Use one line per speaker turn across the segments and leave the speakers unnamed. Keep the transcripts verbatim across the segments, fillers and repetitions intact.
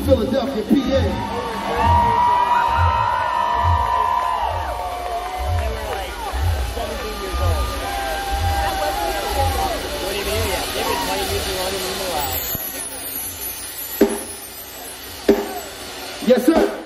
Philadelphia, P A. Yes, sir.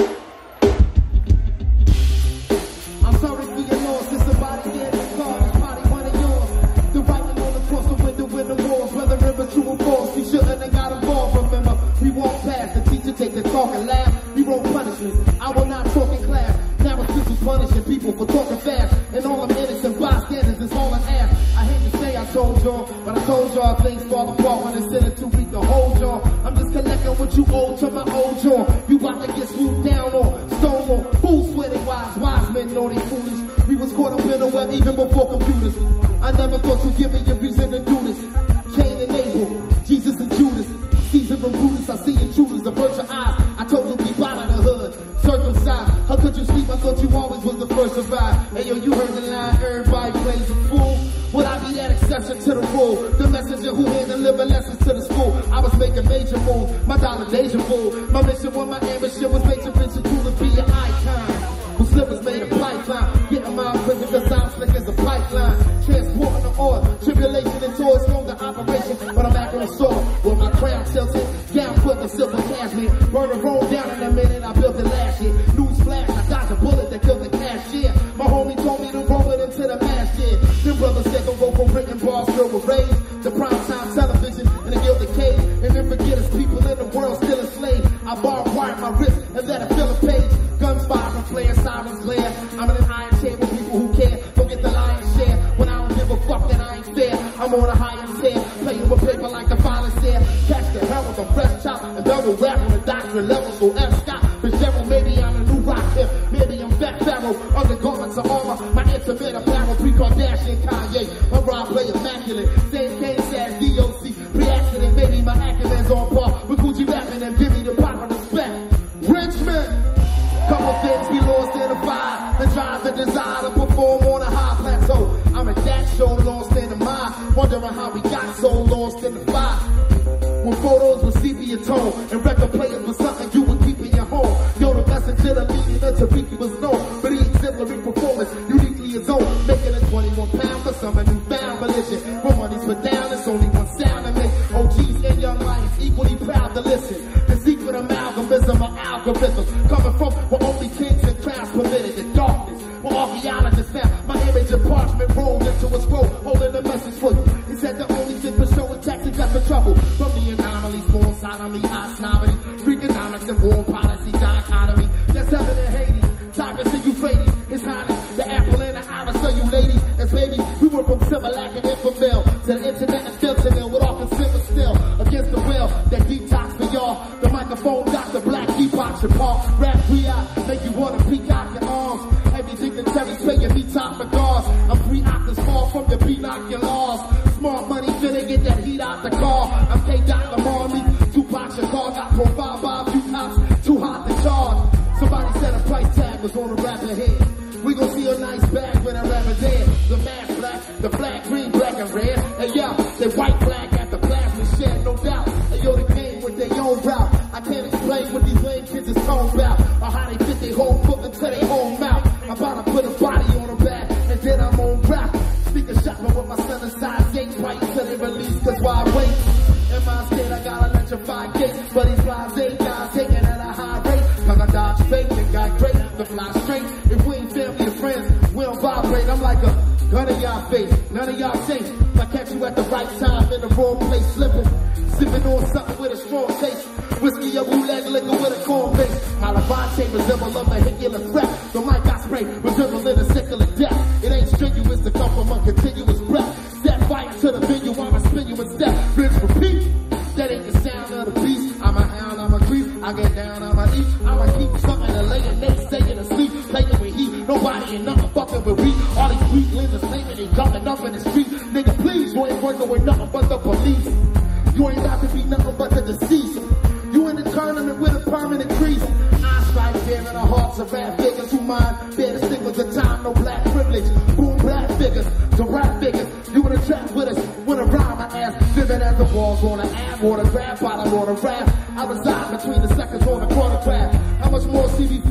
I'm sorry for your loss. It's somebody there in the car. It's probably one of yours. The writing all across the window in the walls. Whether it was true or false, we shouldn't have got involved. Remember, we walked past. The teacher take the talk and laugh. We wrote punishments. I will not talk in class. Now it's just punishing people for talking fast. And all the innocent bystanders is all I ask. I hate to say I told y'all, but I told y'all things fall apart when it's in it too weak to hold y'all. I'm just collecting what you owe to my old jaw. You about to get swooped down on, stone on. Fools swear they wise, wise men know they foolish. We was caught up in the web even before computers. I never thought you'd give me a reason to do this. Cain and Abel, Jesus and Judas, Caesar and Brutus. I see intruders, the virgin eyes. I told you keep out of the hood, circumcised. How could you sleep? I thought you always was the first to survive. Hey yo, you heard the line, everybody plays a fool. Would I be that exception to the rule? The messenger who here deliver lessons to the school. I was making major moves, my dollar deja vu. My mission was my ambition was make your vision to be an icon. Whose slippers made a pipeline. Getting my equipment cause I'm slick as a pipeline. Transporting the oil, tribulation and toys, longer operation. But I'm back on the soil with my crown tilted. Down foot the silver cashmere. Burn the road down in a minute, I built it last year. News flash, I dodged a bullet that killed the cashier. My homie told me to roll it into the mass year. Them brothers said don't go from written bars filled with rage to primetime television in the gilded cage. And then forget us, people in the world still enslaved. I barbed wire my wrist and let it fill a page. Guns fire from players, sirens glare. I'm in an iron chamber, people who care. Don't get the lion's share. When I don't give a fuck that I ain't fair. I'm on a higher tier, playing with paper like the finest there. Catch the hell with a fresh chop and double rap on the doctorate level. So F. Scott, Fitzgerald, maybe I'm a new rock hip. Maybe I'm Fat Pharaoh, undergarments of armor. My intimate apparel, pre-Kardashian, Kanye. My rhyme play immaculate. Same case as D O C. Pre-accident, maybe my acumen's on par with Gucci rapping and give me the proper respect. Richmond. Couple things we lost in the vibe. The drive, the desire to perform on a high plateau. I'm at that show, lost in the mind. Wondering how we got so lost in the fire. When photos were sepia tone and record players was something you would keep in your home. Yo, the messenger that leading to Tariq was known for the exemplary performance, uniquely his own. Making a twenty-one pound for some a newfound religion. When money's put down, it's only one sound to make O Gs and young lions equally proud to listen. The secret amalgamism of algorithms coming from where only kings and crowns permitted. The darkness where archaeologists found my image of parchment rolled into a scroll, holding a message for you. He said the only thing for showing tactics got for trouble from the anomalies, born sodomy, osnomy, Freakonomics and war policy dichotomy. That's heaven and Hades, Tigris and Euphrates, His Highness, the apple and the iris. So you ladies, as babies, we went from Similac and Infamil to the internet and filter with all consider still against the will that detox for y'all. The microphone, Doctor Black, Deepak Chapar, rap we out, make you wanna peacock your arms. Heavy dignitaries paying me top regards. I'm three octaves far from your binoculars. Smart money finna get that heat out the car. I'm K-Dot Lamar, me, Tupac Shakur, got profile by a few cops, too hot to charge. Somebody said a price tag was on the rapper head. We gon' see a nice bag when a rapper dead. The mask black, the flag green, black and red. And yo, the white flag at the plasma shed, no doubt. And yo, they came with their own route. I can't explain what these lame kids is talking about, or how they fit their whole foot into their whole mouth. I'm about to put a body on her back, and then I'm on rap. Sneaker shopping with my son inside gates, right until they release, cause why wait? In my state, I got electrified gates, but these flies ain't guys taking at a high rate. Cause I dodge fake and got great, the fly straight. If we ain't family or friends, we don't vibrate. I'm like a gun in y'all face, none of y'all safe. If I catch you at the right time, in the wrong place, slipping, sipping on something with a strong taste. Whiskey or bootleg liquor with a corn base. My Levante resemble a vehicular threat. The mic I spray resemble in a secular death. It ain't strenuous to come from a continuous breath. Set fire to the venue, I'ma spin you in step. Rinse, repeat. That ain't the sound of the beast. I'm a hound, I'm a creep. I get down, I'm a eat. I'ma keep something to lay and they staying asleep. Playing with heat, nobody ain't nothing fucking with me. All these weaklings are sleeping and jumping up in the street. Nigga, please, you ain't working with nothing but the police. You ain't about to be nothing but the deceased. You in the tournament with a permanent crease. I strike fear in the hearts of rap figures who mind bear the stigmas of time, no black privilege. Boom, black figures, the rap figures. You in a trap with us, with a rhyme, I ask. Vivid as the walls on an ab, or the grab bottom, or the rap. I reside between the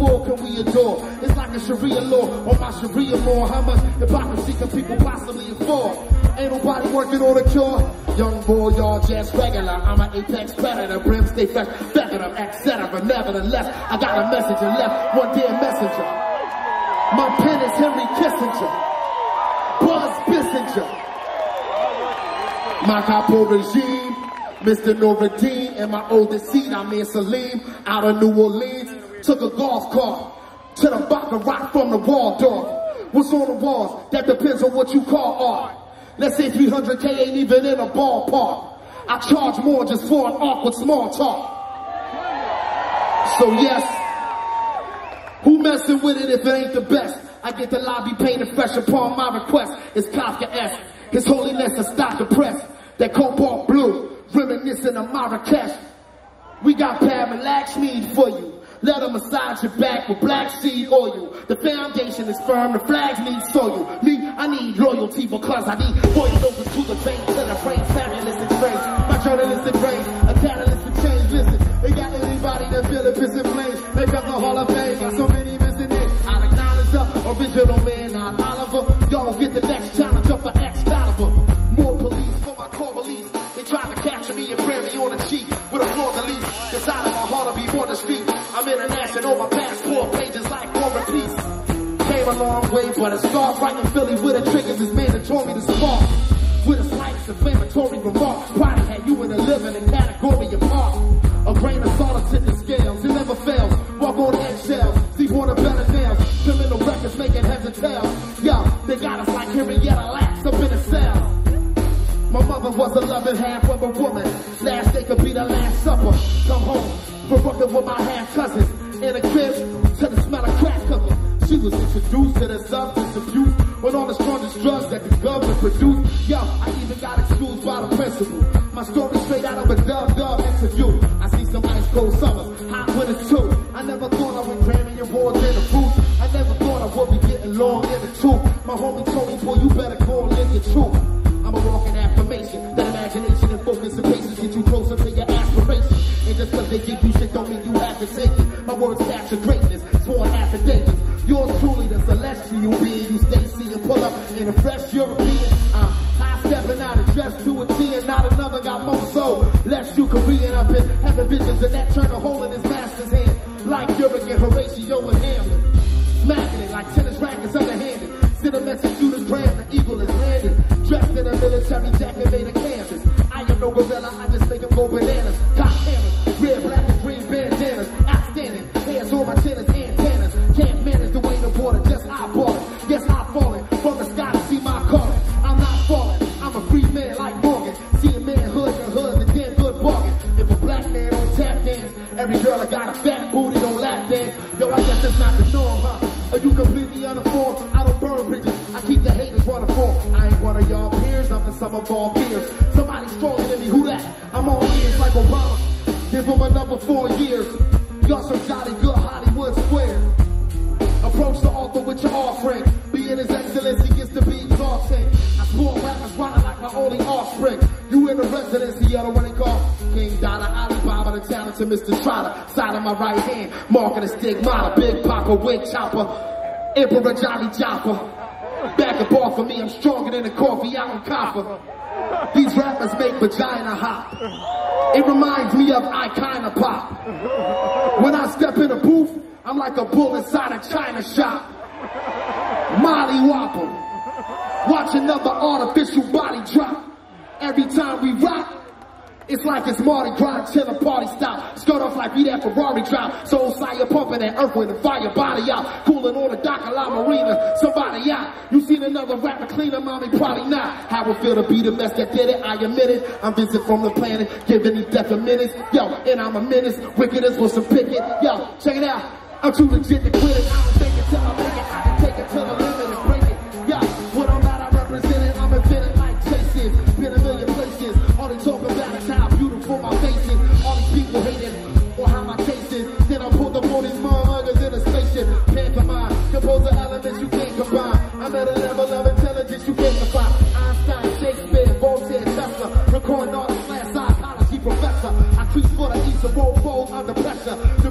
more can we adore? It's like a Sharia law on my Sharia law. How much hypocrisy can people possibly afford? Ain't nobody working on a cure. Young boy, y'all just regular. I'm an apex predator, brim stay fresh, feather, et cetera. Nevertheless, I got a message and left one dear messenger. My pen is Henry Kissinger, Buzz Bissinger. My capo regime, Mister Noradine, and my oldest seed, I'm in Salim, out of New Orleans. Took a golf cart to the Baccarat from the Waldorf. What's on the walls? That depends on what you call art. Let's say three hundred K ain't even in a ballpark. I charge more just for an awkward small talk. So yes, who messing with it if it ain't the best? I get the lobby painted fresh upon my request. It's Kafka-esque. His Holiness is stock depressed. That cobalt blue, reminiscent of Marrakesh. We got Parallax mead for you. Let them massage your back with black seed oil. The foundation is firm, the flags need soil. Me, I need loyalty because I need boiled over to the veins and the brain, fabulous and strange. My journalistic brain, a catalyst to change. Listen, they got anybody that feel it piss and flames. They got the Hall of Fame, got so many missing names. I'll acknowledge the original man, not Oliver. Y'all get the next challenge up for Excalibur. More police for my core beliefs. They try to capture me and brand me on the cheek with a floor de lis. Decided my heart to be on the street. I'm international, my passport pages like War and Peace. Came a long way, but a start right in Philly with the triggers is mandatory to spark. With a slight inflammatory remark, probably had you in a living in category apart. A grain of salt to the scales, it never fails. Walk on eggshells, deep on the better nails. Criminal records making heads and tails. Yo, they got us like Henrietta Lacks up in a cell. My mother was a loving half of a woman. Last day could be the last supper. Come home, for working with my half cousins. In a crib, to the smell of crack cooking. She was introduced to the substance abuse with all the strongest drugs that the government produced. Yo, I even got excused by the principal. My story straight out of a dub-dub interview. I see some ice cold summers, hot winters too. I never thought I would Grammy awards in the fruit. I never thought I would be getting long in the tooth. My homie told me, boy, you better go and live your truth. I'm a walking affirmation, that imagination and focus and patience get you closer to your aspirations. And just cause they give you shit don't mean you have to take it. My words capture greatness, sworn affidavits. Yours truly, the celestial being, you stay seeing, pull up in a fresh European. I'm high stepping out of dress to a T and not another got more soul. Less you Korean up in having visions of that turn a hole in his master's hand. Like Uric and Horatio and Hamlet. Smacking it like tennis rackets underhanded. Send a message to the gram, the eagle is landed. Dressed in a military jacket made of canvas. I am no gorilla, I just make them go bananas. Cock hammers, red, black, and green bandanas. Outstanding, hands on my tennis antennas. Can't manage the way the border, just eyeball it. Yes, I'm falling from the sky to see my calling. I'm not falling, I'm a free man like Morgan. Seeing manhood and hoods and damn good bargain. If a black man don't tap dance, every girl I got a fat booty don't lap dance. Yo, I guess that's not the norm, huh? Are you completely uninformed? I don't burn bridges, I keep the haters running for. I ain't one of y'all peers, I'm the sum of all peers. Somebody stronger than me, who that? I'm all ears like Obama. Give him another four years. Y'all some jolly good Hollywood square. Approach the altar with your offering. Being his excellency gets to be exhausting. I swore rappers running like my only offspring. You in the residency of the one they call King Dada, Alibaba, the talented Mister Trotter. Side of my right hand, marking a stigmata. Big Papa, wig chopper, Emperor Johnny Jopper. Back up off of me, I'm stronger than the coffee out in copper. These rappers make vagina hop. It reminds me of Icona Pop. When I step in a booth, I'm like a bull inside a china shop. Molly Whopper. Watch another artificial body drop. Every time we rock, it's like it's Mardi Gras till the party stop. Skirt off like we that Ferrari drop. Soul Sire pumping that earth with the fire body out. Cooling on the dock of La Marina. Somebody out. You seen another rapper cleaner, mommy? Probably not. How it feel to be the mess that did it? I admit it. I'm Vincent from the planet, giving these death a minutes. Yo, and I'm a menace. Wicked as was some picket. Yo, check it out. I'm too legit to quit it. I don't take it till I make it. I can take it till the limit and break it. Yo, when I'm not, I represent it. I'm invented like Jason. Been a million places. All they talk about is how beautiful my face is. All these people hate it, or how my case is. Then I pulled up on these motherfuckers in a spaceship. Pantomime, compose the elements you can't combine. I'm at a level of intelligence you can't define. Einstein, Shakespeare, Voltaire, Tesla. Recording artist slash psychology professor. I crease for the east of roll fold under pressure.